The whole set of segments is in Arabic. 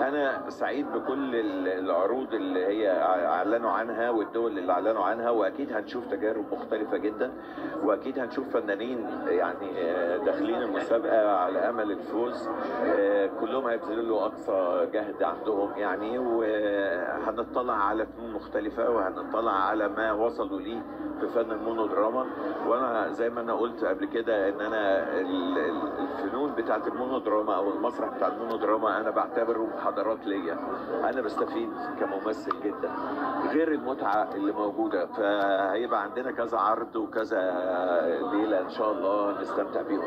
انا سعيد بكل العروض اللي هي اعلنوا عنها والدول اللي اعلنوا عنها، واكيد هنشوف تجارب مختلفه جدا، واكيد هنشوف فنانين يعني داخلين المسابقه على امل الفوز. كلهم هيبذلوا اقصى جهد عندهم يعني، وهنطلع على فنون مختلفه وهنطلع على ما وصلوا ليه في فن المونودراما. وانا زي ما انا قلت قبل كده ان انا الفنون بتاعت المونودراما او المسرح بتاع المونودراما انا بعتبره محاضرات ليا، انا بستفيد كممثل جدا غير المتعه اللي موجوده. فهيبقى عندنا كذا عرض وكذا ليله ان شاء الله نستمتع بيهم.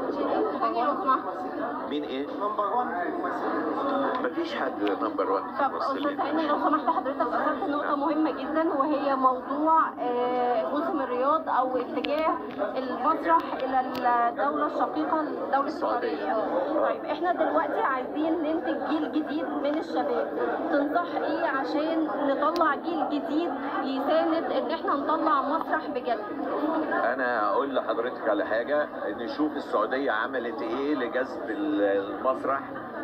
مين ايه؟ نمبر 1 مفيش حد نمبر 1 في طب استاذ هاني لو سمحت حضرتك ذكرت نقطه مهمه جدا، وهي موضوع موسم الرياض او اتجاه المسرح الى الدوله الشقيقه الدوله السعوديه. طيب احنا دلوقتي عايزين ننتج جيل جديد من الشباب، تنصح ايه عشان نطلع جيل جديد يساند ان احنا نطلع مسرح بجد؟ انا اقول لحضرتك على حاجه، نشوف السعوديه عملت ايه لجذب المسرح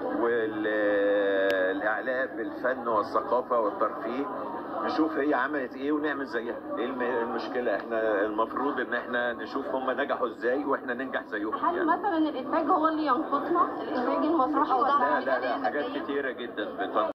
والاعلاء بالفن والثقافه والترفيه، نشوف هي عملت ايه ونعمل زيها. ايه المشكله؟ احنا المفروض ان احنا نشوف هم نجحوا ازاي واحنا ننجح زيهم. هل يعني مثلا الانتاج هو اللي ينقصنا، الانتاج المسرحي؟ لا حاجات كتيره جدا